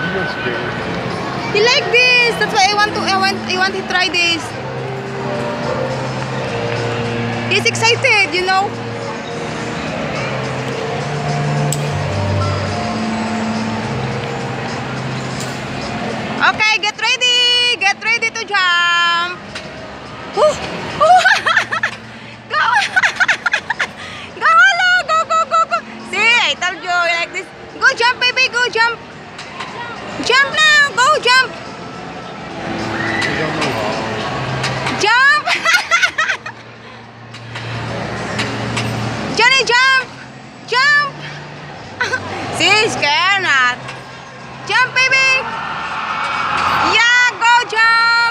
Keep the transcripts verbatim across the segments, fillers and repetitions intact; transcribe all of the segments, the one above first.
He like this. That's why I want to. I want. I want to try this. He's excited, you know. Okay, get ready. Get ready to jump. Ooh. Ooh. Go. Go, hello. Go, go, go, go. See, I told you like this. Go jump, baby. Go jump. Jump now. Go jump. Jump. Johnny, jump. Jump. See, scared not. Jump, baby. Yeah, go jump.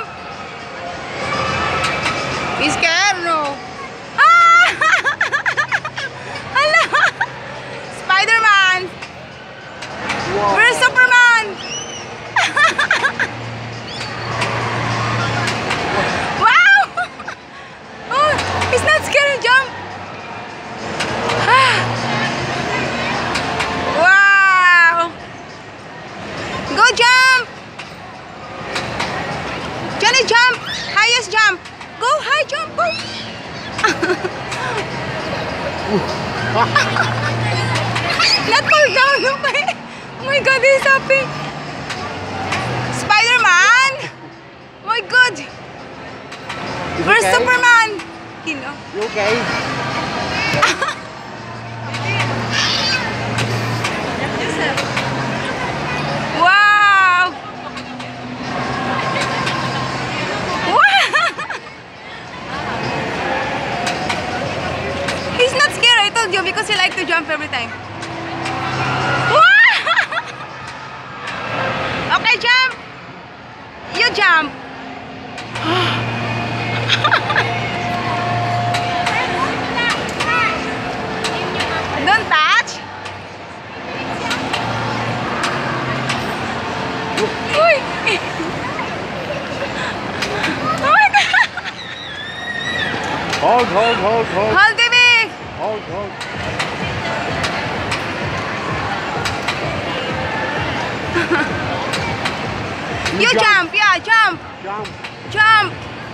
He's scared, no. Ah! Hello. Spider-Man. Wow. Where's Superman? Wow. Oh, he's not scared to jump. Wow. Go jump. Johnny, jump. Highest jump. Go high jump. Go. Not fall down. Okay. Oh my God, he's happy. Spider-Man. Oh my God. Where's okay? Superman? You know. You okay? Wow. He's not scared, I told you, because he likes to jump every time. Okay, jump. You jump. Don't touch. Uy. Oh my God. Hold, hold, hold, hold. Hold, baby. Hold, hold. You, you jump. jump, yeah, jump. Jump. Jump.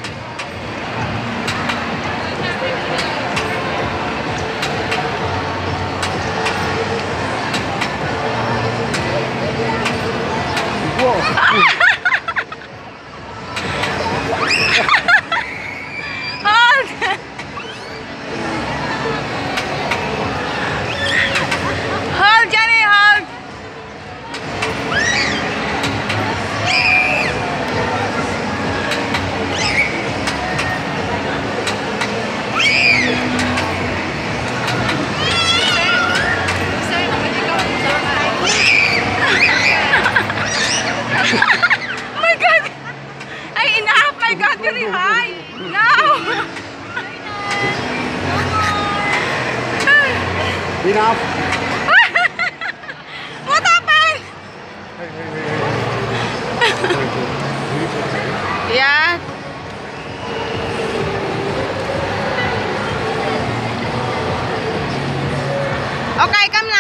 Whoa. Hold. Hold, Johnny, hold. Oh my God! Ay, enough! My God, very high! No! Enough! What happened? Hey, hey, hey, hey. Yeah. Okay, come